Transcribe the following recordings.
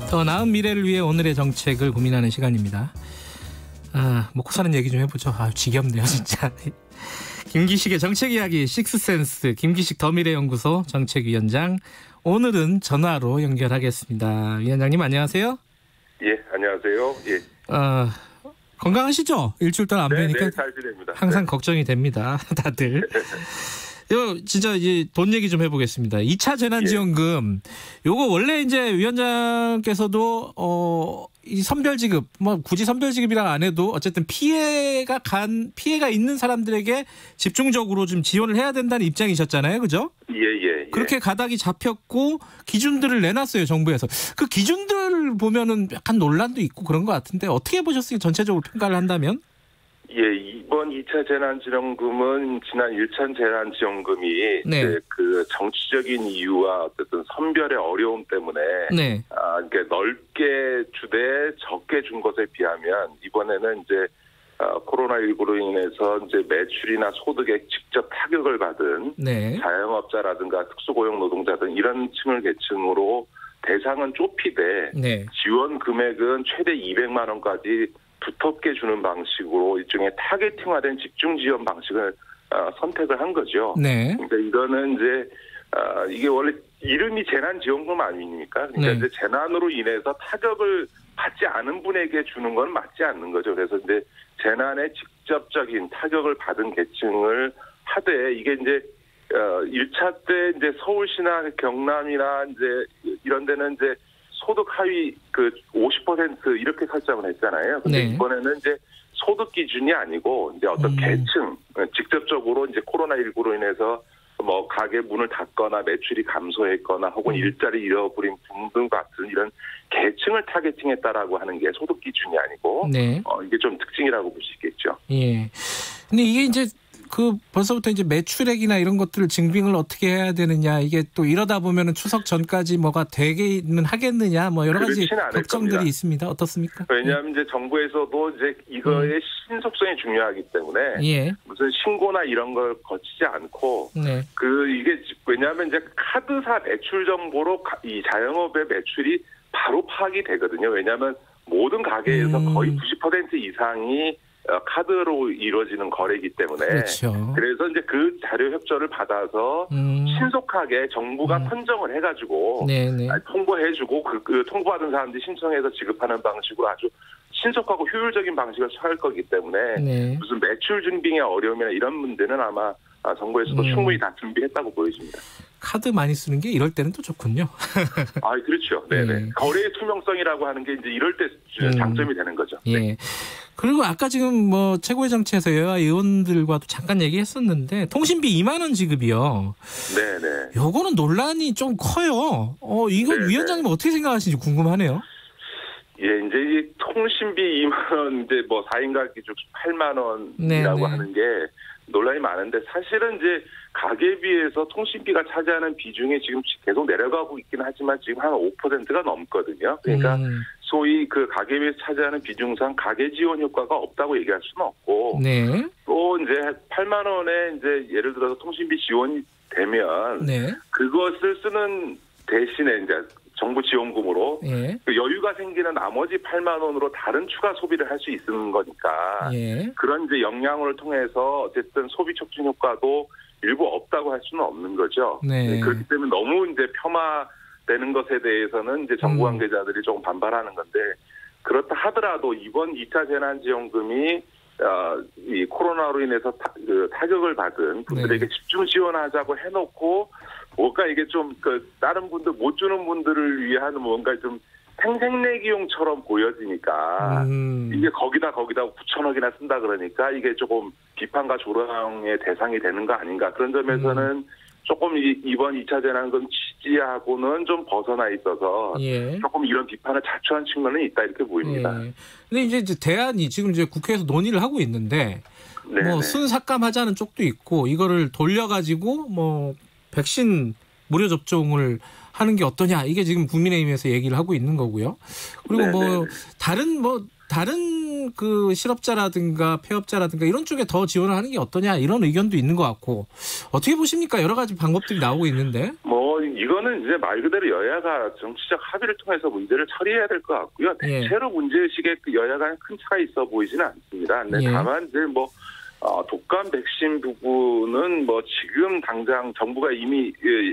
더 나은 미래를 위해 오늘의 정책을 고민하는 시간입니다. 먹고 사는 얘기 좀 해보죠. 지겹네요 진짜. 김기식의 정책 이야기 식스센스, 김기식 더미래연구소 정책위원장, 오늘은 전화로 연결하겠습니다. 위원장님 안녕하세요. 예, 안녕하세요. 예. 건강하시죠? 일주일 동안 안 뵈니까 네, 잘 지냅니다. 항상 걱정이 됩니다. 다들. 이거 진짜 이제 돈 얘기 좀 해보겠습니다. 2차 재난지원금, 요거 원래 이제 위원장께서도 이 선별지급, 굳이 선별지급이라 안 해도 어쨌든 피해가 있는 사람들에게 집중적으로 좀 지원을 해야 된다는 입장이셨잖아요, 그죠? 예. 그렇게 가닥이 잡혔고 기준들을 내놨어요, 정부에서. 그 기준들 보면은 약간 논란도 있고 그런 것 같은데 어떻게 보셨어요, 전체적으로 평가를 한다면? 예, 이번 2차 재난지원금은 지난 1차 재난지원금이 네. 이제 그 정치적인 이유와 어쨌든 선별의 어려움 때문에 네. 이렇게 넓게 주되 적게 준 것에 비하면 이번에는 이제 코로나19로 인해서 이제 매출이나 소득에 직접 타격을 받은 네. 자영업자라든가 특수고용 노동자 등 이런 계층으로 대상은 좁히되 네. 지원 금액은 최대 200만 원까지 두텁게 주는 방식으로 일종의 타겟팅화된 집중 지원 방식을 선택을 한 거죠. 네. 그러니까 이거는 이제 이게 원래 이름이 재난지원금 아닙니까? 그러니까 네. 이제 재난으로 인해서 타격을 받지 않은 분에게 주는 건 맞지 않는 거죠. 그래서 이제 재난에 직접적인 타격을 받은 계층을 하되 이게 이제 1차 때 이제 서울시나 경남이나 이제 이런 데는 이제 소득 하위 50% 이렇게 설정을 했잖아요. 근데 네. 이번에는 이제 소득 기준이 아니고 이제 어떤 계층, 직접적으로 이제 코로나19로 인해서 가게 문을 닫거나 매출이 감소했거나 혹은 일자리 잃어버린 등등 같은 이런 계층을 타겟팅했다라고 하는 게 소득 기준이 아니고 네. 이게 좀 특징이라고 볼 수 있겠죠. 예. 근데 이게 이제 벌써부터 이제 매출액이나 이런 것들을 증빙을 어떻게 해야 되느냐, 이게 또 이러다 보면은 추석 전까지 뭐가 되기는 하겠느냐, 여러 가지 걱정들이 겁니다. 있습니다. 어떻습니까? 왜냐하면 이제 정부에서도 이제 이거의 신속성이 중요하기 때문에 예. 무슨 신고나 이런 걸 거치지 않고 네. 이게 왜냐하면 이제 카드사 매출 정보로 이 자영업의 매출이 바로 파악이 되거든요. 왜냐하면 모든 가게에서 거의 90% 이상이 카드로 이루어지는 거래이기 때문에. 그렇죠. 그래서 이제 그 자료 협조를 받아서 신속하게 정부가 선정을 해가지고 통보해주고 그 통보받은 사람들이 신청해서 지급하는 방식으로 아주 신속하고 효율적인 방식을 취할 거기 때문에 무슨 매출 증빙의 어려움이나 이런 문제는 아마 정부에서도 충분히 다 준비했다고 보여집니다. 카드 많이 쓰는 게 이럴 때는 또 좋군요. 그렇죠. 네네. 거래의 투명성이라고 하는 게 이제 이럴 때 장점이 되는 거죠. 예. 네. 그리고 아까 지금 최고의 정치에서 여야 의원들과도 잠깐 얘기했었는데 통신비 2만 원 지급이요. 네네. 요거는 논란이 좀 커요. 이거 위원장님 어떻게 생각하시는지 궁금하네요. 예, 이제 이 통신비 2만 원, 이제 4인 가구 기준 8만 원이라고 하는 게 논란이 많은데 사실은 이제 가계비에서 통신비가 차지하는 비중이 지금 계속 내려가고 있긴 하지만 지금 한 5%가 넘거든요. 그러니까 소위 그 가계비에서 차지하는 비중상 가계 지원 효과가 없다고 얘기할 수는 없고 또 이제 8만 원에 이제 예를 들어서 통신비 지원이 되면 그것을 쓰는 대신에 이제 정부 지원금으로 여유가 생기는 나머지 8만 원으로 다른 추가 소비를 할 수 있는 거니까 그런 이제 역량을 통해서 어쨌든 소비 촉진 효과도 일부 없다고 할 수는 없는 거죠. 그렇기 때문에 너무 이제 폄하되는 것에 대해서는 이제 정부 관계자들이 조금 반발하는 건데 그렇다 하더라도 이번 2차 재난지원금이 이 코로나로 인해서 타격을 받은 분들에게 집중 지원하자고 해놓고 뭔가 이게 좀 다른 분들 못 주는 분들을 위한 뭔가 좀 생색내기용처럼 보여지니까 이게 거기다 9천억이나 쓴다 그러니까 이게 조금 비판과 조롱의 대상이 되는 거 아닌가. 그런 점에서는 조금 이번 2차 재난금 취지하고는 좀 벗어나 있어서 조금 이런 비판을 자초한 측면은 있다 이렇게 보입니다. 근데 이제 대안이 지금 이제 국회에서 논의를 하고 있는데 순삭감하자는 쪽도 있고 이거를 돌려가지고 백신 무료 접종을 하는 게 어떠냐, 이게 지금 국민의힘에서 얘기를 하고 있는 거고요. 그리고 다른 그 실업자라든가 폐업자라든가 이런 쪽에 더 지원을 하는 게 어떠냐, 이런 의견도 있는 것 같고 어떻게 보십니까? 여러 가지 방법들이 나오고 있는데. 이거는 이제 말 그대로 여야가 정치적 합의를 통해서 문제를 처리해야 될 것 같고요. 대체로 문제의식에 여야 간에 큰 차가 있어 보이지는 않습니다. 다만 이제 독감 백신 부분은 지금 당장 정부가 이미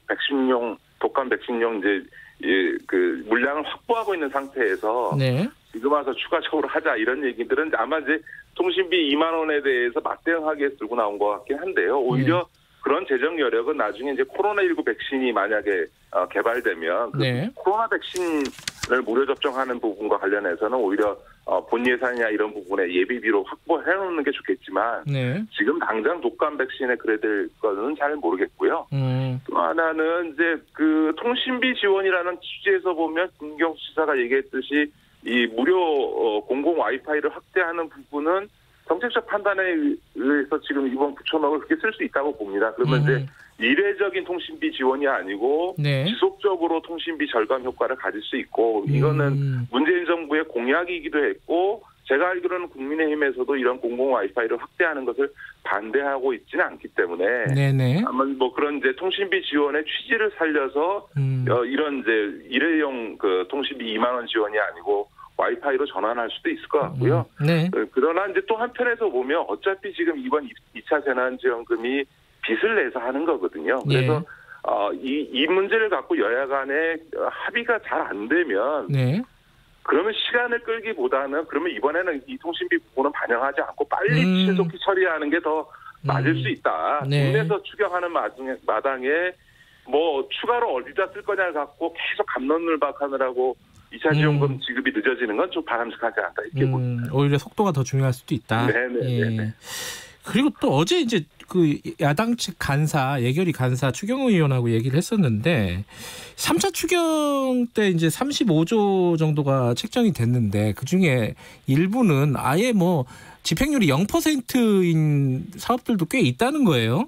독감 백신용 이제 그 물량을 확보하고 있는 상태에서 지금 와서 추가적으로 하자 이런 얘기들은 아마 이제 통신비 2만 원에 대해서 맞대응하기 위해서 들고 나온 것 같긴 한데요. 오히려 그런 재정 여력은 나중에 이제 코로나19 백신이 만약에 개발되면 코로나 백신을 무료 접종하는 부분과 관련해서는 오히려 본 예산이나 이런 부분에 예비비로 확보해 놓는 게 좋겠지만 지금 당장 독감 백신에 그래야 될 거는 잘 모르겠고요. 또 하나는 이제 그 통신비 지원이라는 취지에서 보면 김경수 지사가 얘기했듯이 이 무료 공공 와이파이를 확대하는 부분은 정책적 판단에 의해서 지금 이번 9천억을 그렇게 쓸 수 있다고 봅니다. 그러면 이제 이례적인 통신비 지원이 아니고 지속적으로 통신비 절감 효과를 가질 수 있고 이거는 문재인 정부의 공약이기도 했고 제가 알기로는 국민의힘에서도 이런 공공 와이파이를 확대하는 것을 반대하고 있지는 않기 때문에 아마 그런 이제 통신비 지원의 취지를 살려서 이런 이제 일회용 그 통신비 2만 원 지원이 아니고 와이파이로 전환할 수도 있을 것 같고요. 그러나 이제 또 한편에서 보면 어차피 지금 이번 2차 재난지원금이 빚을 내서 하는 거거든요. 그래서 이 문제를 갖고 여야 간에 합의가 잘 안 되면 그러면 시간을 끌기보다는 그러면 이번에는 이 통신비 부분은 반영하지 않고 빨리 신속히 처리하는 게 더 맞을 수 있다. 국내에서 추경하는 마당에 추가로 어디다 쓸 거냐를 갖고 계속 갑론을박하느라고 2차 지원금 지급이 늦어지는 건 좀 바람직하지 않다 이렇게 봅니다. 오히려 속도가 더 중요할 수도 있다. 그리고 또 어제 이제 그 야당 측 예결위 간사 추경 의원하고 얘기를 했었는데 3차 추경 때 이제 35조 정도가 책정이 됐는데 그중에 일부는 아예 집행률이 0%인 사업들도 꽤 있다는 거예요.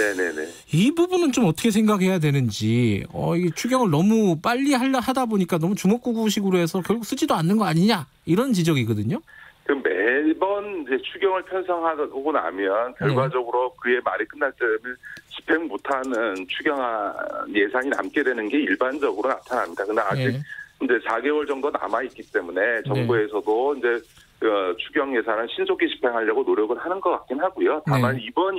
이 부분은 좀 어떻게 생각해야 되는지, 이 추경을 너무 빨리 하다 보니까 너무 주먹구구식으로 해서 결국 쓰지도 않는 거 아니냐 이런 지적이거든요. 매번 이제 추경을 편성하고 나면 결과적으로 그의 말이 끝날 때는 집행 못하는 추경안 예산이 남게 되는 게 일반적으로 나타납니다. 그런데 아직 이제 4개월 정도 남아 있기 때문에 정부에서도 이제 추경 예산을 신속히 집행하려고 노력을 하는 것 같긴 하고요. 다만 이번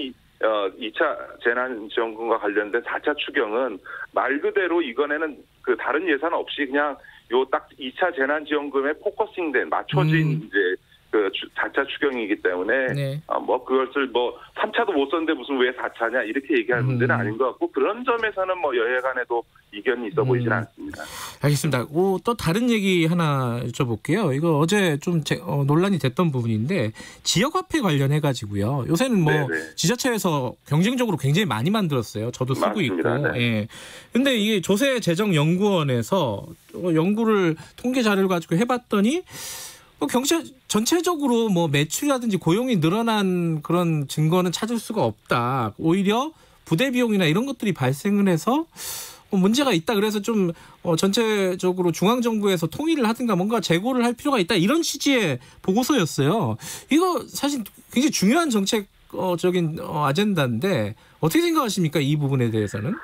2차 재난지원금과 관련된 4차 추경은 말 그대로 이번에는 그 다른 예산 없이 그냥 요 딱 2차 재난지원금에 포커싱된 맞춰진 이제 그 4차 추경이기 때문에 그것을 3차도 못 썼는데 무슨 왜 4차냐 이렇게 얘기할 문제는 아닌 것 같고 그런 점에서는 여야 간에도 이견이 있어 보이진 않습니다. 알겠습니다. 또 다른 얘기 하나 여쭤볼게요. 이거 어제 좀 논란이 됐던 부분인데 지역화폐 관련해 가지고요. 요새는 지자체에서 경쟁적으로 굉장히 많이 만들었어요. 저도 쓰고 맞습니다. 있고. 근데 이게 조세재정연구원에서 연구를 통계 자료를 가지고 해봤더니 경제 전체적으로 매출이라든지 고용이 늘어난 그런 증거는 찾을 수가 없다. 오히려 부대 비용이나 이런 것들이 발생을 해서 문제가 있다. 그래서 좀 전체적으로 중앙정부에서 통일을 하든가 뭔가 재고를 할 필요가 있다. 이런 취지의 보고서였어요. 이거 사실 굉장히 중요한 정책적인 아젠다인데 어떻게 생각하십니까? 이 부분에 대해서는?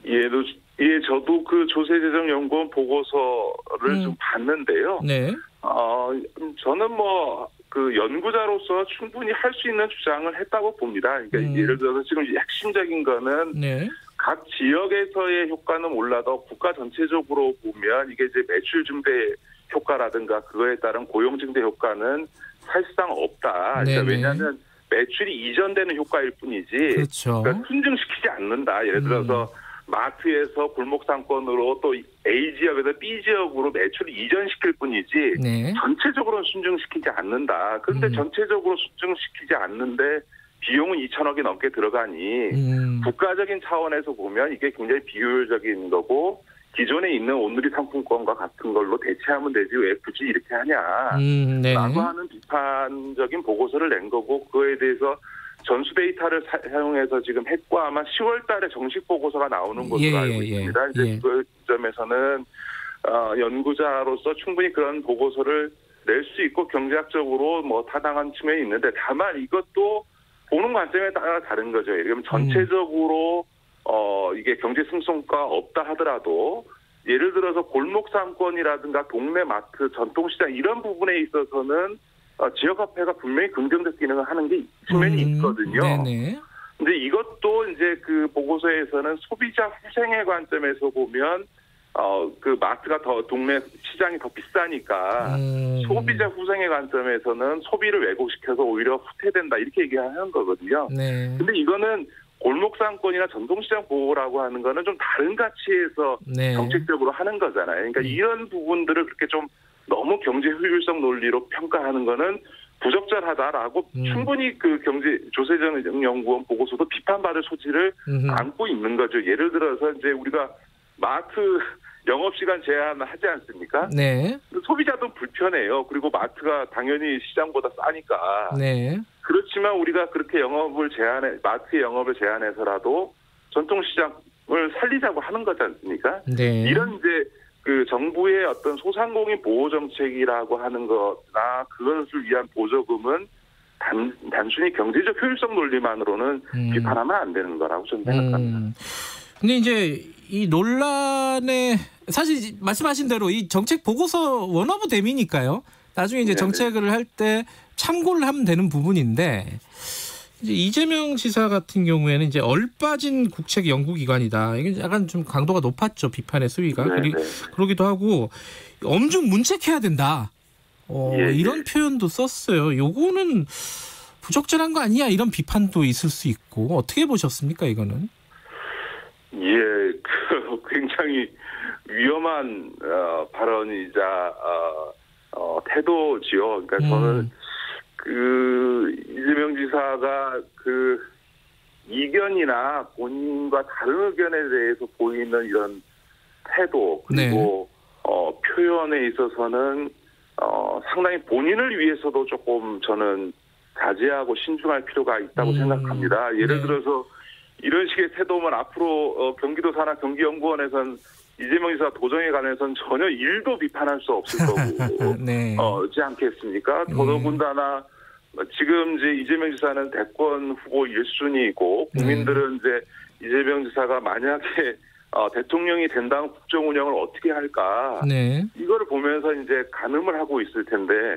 저도 그 조세재정연구원 보고서를 좀 봤는데요. 저는 그 연구자로서 충분히 할 수 있는 주장을 했다고 봅니다. 그러니까 예를 들어서 지금 핵심적인 거는 각 지역에서의 효과는 몰라도 국가 전체적으로 보면 이게 이제 매출 증대 효과라든가 그거에 따른 고용 증대 효과는 사실상 없다. 그러니까 왜냐하면 매출이 이전되는 효과일 뿐이지 그러니까 순증시키지 않는다. 예를 들어서 마트에서 골목 상권으로 또 A 지역에서 B 지역으로 매출을 이전시킬 뿐이지 전체적으로는 순증시키지 않는다. 그런데 전체적으로 순증시키지 않는데 비용은 2천억이 넘게 들어가니 국가적인 차원에서 보면 이게 굉장히 비효율적인 거고 기존에 있는 온누리 상품권과 같은 걸로 대체하면 되지 왜 굳이 이렇게 하냐 라고 하는 비판적인 보고서를 낸 거고 그거에 대해서 전수 데이터를 사용해서 지금 했고 아마 10월 달에 정식 보고서가 나오는 것으로 알고 있습니다. 이제 그 점에서는 연구자로서 충분히 그런 보고서를 낼 수 있고 경제학적으로 타당한 측면이 있는데 다만 이것도 보는 관점에 따라 다른 거죠. 그러면 전체적으로 이게 경제 승성과 없다 하더라도 예를 들어서 골목 상권이라든가 동네 마트, 전통시장 이런 부분에 있어서는 지역화폐가 분명히 긍정적 기능을 하는 게 측면이 있거든요. 네네. 근데 이것도 이제 그 보고서에서는 소비자 후생의 관점에서 보면 그 마트가 더 동네 시장이 더 비싸니까 소비자 후생의 관점에서는 소비를 왜곡시켜서 오히려 후퇴된다 이렇게 얘기하는 거거든요. 네. 근데 이거는 골목상권이나 전통시장 보호라고 하는 거는 좀 다른 가치에서 네. 정책적으로 하는 거잖아요. 그러니까 이런 부분들을 그렇게 좀 너무 경제 효율성 논리로 평가하는 거는 부적절하다라고 충분히 그 조세정연구원 보고서도 비판받을 소지를 안고 있는 거죠. 예를 들어서 이제 우리가 마트 영업시간 제한을 하지 않습니까? 네. 소비자도 불편해요. 그리고 마트가 당연히 시장보다 싸니까. 네. 그렇지만 우리가 그렇게 마트의 영업을 제한해서라도 전통시장을 살리자고 하는 거지 않습니까? 네. 이런 이제 그 정부의 어떤 소상공인 보호 정책이라고 하는 거나 그것을 위한 보조금은 단순히 경제적 효율성 논리만으로는 비판하면 안 되는 거라고 저는 생각합니다. 근데 이제 이 논란에 사실 말씀하신 대로 이 정책 보고서 원어브 댐이니까요. 나중에 이제 정책을 할 때 참고를 하면 되는 부분인데 이제 이재명 지사 같은 경우에는 이제 얼빠진 국책 연구기관이다. 이게 약간 좀 강도가 높았죠. 비판의 수위가. 그러기도 하고 엄중 문책해야 된다. 이런 표현도 썼어요. 요거는 부적절한 거 아니야? 이런 비판도 있을 수 있고 어떻게 보셨습니까? 이거는? 굉장히 위험한 발언이자 태도지요. 그러니까 저는 그 이재명 지사가 그 이견이나 본인과 다른 의견에 대해서 보이는 이런 태도 그리고 표현에 있어서는 상당히 본인을 위해서도 조금 저는 자제하고 신중할 필요가 있다고 생각합니다. 예를 들어서 이런 식의 태도면 앞으로 경기도 산하 경기연구원에선 이재명 지사 도정에 관해서는 전혀 일도 비판할 수 없을 거고, 네. 지 않겠습니까? 더더군다나 지금 이제 이재명 지사는 대권 후보 1순위이고 국민들은 이제 이재명 지사가 만약에 대통령이 된다면 국정 운영을 어떻게 할까? 이거를 보면서 이제 가늠을 하고 있을 텐데,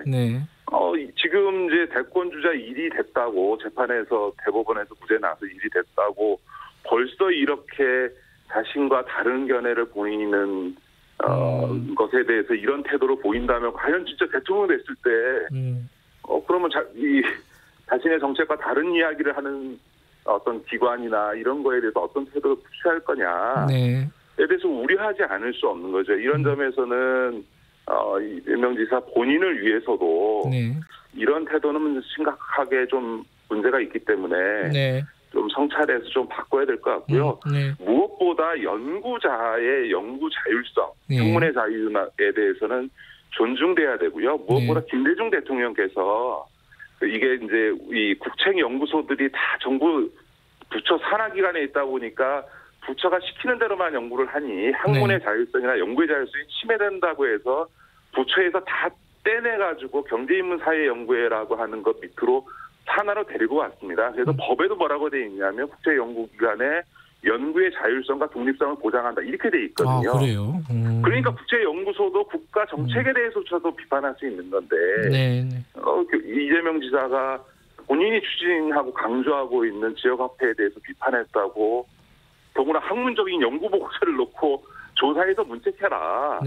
지금 이제 대권 주자 일이 됐다고 재판에서 대법원에서 무죄 나서 일이 됐다고 벌써 이렇게 자신과 다른 견해를 보이는 것에 대해서 이런 태도로 보인다면 과연 진짜 대통령 됐을 때 그러면 자신의 정책과 다른 이야기를 하는 어떤 기관이나 이런 거에 대해서 어떤 태도를 취할 거냐에 대해서 우려하지 않을 수 없는 거죠. 이런 점에서는 이재명 지사 본인을 위해서도 이런 태도는 심각하게 좀 문제가 있기 때문에 좀 성찰해서 좀 바꿔야 될 것 같고요. 무엇보다 연구자의 연구 자율성, 학문의 자유에 대해서는 존중돼야 되고요. 무엇보다 김대중 대통령께서 이게 이제 이 국책연구소들이 다 정부 부처 산하기관에 있다 보니까 부처가 시키는 대로만 연구를 하니 학문의 자율성이나 연구의 자율성이 침해된다고 해서 부처에서 다 떼내가지고 경제인문사회연구회라고 하는 것 밑으로 산하로 데리고 왔습니다. 그래서 법에도 뭐라고 돼 있냐면 국제연구기관의 연구의 자율성과 독립성을 보장한다 이렇게 돼 있거든요. 그래요? 그러니까 국제연구소도 국가 정책에 대해서조차도 비판할 수 있는 건데 이재명 지사가 본인이 추진하고 강조하고 있는 지역화폐에 대해서 비판했다고 더구나 학문적인 연구 보고서를 놓고 조사해서 문책해라.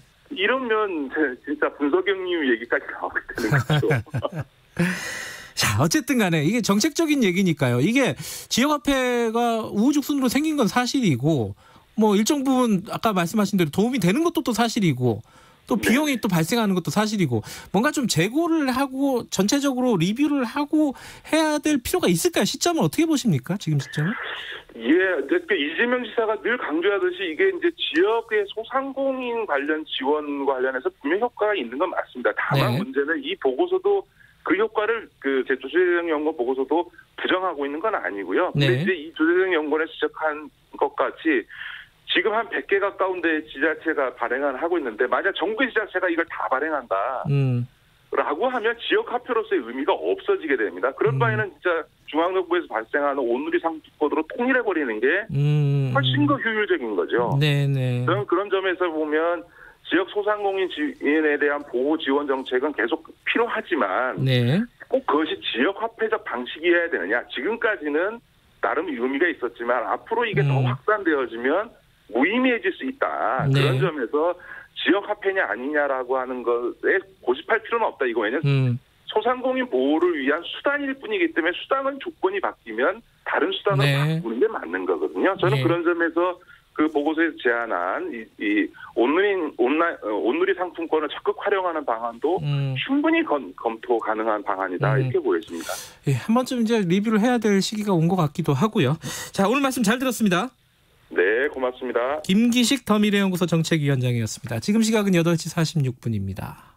이러면 진짜 분석경님 얘기까지 나오게 되는 거죠. 자, 어쨌든 간에 이게 정책적인 얘기니까요. 이게 지역화폐가 우후죽순으로 생긴 건 사실이고 뭐 일정 부분 아까 말씀하신 대로 도움이 되는 것도 또 사실이고 또 비용이 또 발생하는 것도 사실이고 뭔가 좀 재고를 하고 전체적으로 리뷰를 하고 해야 될 필요가 있을까요? 시점을 어떻게 보십니까? 지금 시점을? 이재명 지사가 늘 강조하듯이 이게 이제 지역의 소상공인 관련 지원과 관련해서 분명 효과가 있는 건 맞습니다. 다만 문제는 이 보고서도 그 효과를 제 조세정 연구원 보고서도 부정하고 있는 건 아니고요. 근데 이제 이 조세정 연구원에 지적한 것 같이 지금 한 100개 가까운 데 지자체가 발행을 하고 있는데 만약 정부 지자체가 이걸 다 발행한다. 라고 하면 지역화폐로서의 의미가 없어지게 됩니다. 그런 바에는 진짜 중앙정부에서 발생하는 온누리 상품권으로 통일해버리는 게 훨씬 더 효율적인 거죠. 네네. 저는 그런 점에서 보면 지역 소상공인에 대한 보호 지원 정책은 계속 필요하지만 네. 꼭 그것이 지역 화폐적 방식이어야 되느냐. 지금까지는 나름 의미가 있었지만 앞으로 이게 더 확산되어지면 무의미해질 수 있다. 네. 그런 점에서 지역 화폐냐 아니냐라고 하는 것에 고집할 필요는 없다. 이거 왜냐면 소상공인 보호를 위한 수단일 뿐이기 때문에 수단은 조건이 바뀌면 다른 수단으로 네. 바꾸는 게 맞는 거거든요. 저는 네. 그런 점에서 그 보고서에서 제안한 이 온누리 상품권을 적극 활용하는 방안도 충분히 검토 가능한 방안이다 이렇게 보여집니다. 예, 한 번쯤 이제 리뷰를 해야 될 시기가 온 것 같기도 하고요. 자, 오늘 말씀 잘 들었습니다. 네, 고맙습니다. 김기식 더미래연구소 정책위원장이었습니다. 지금 시각은 8시 46분입니다.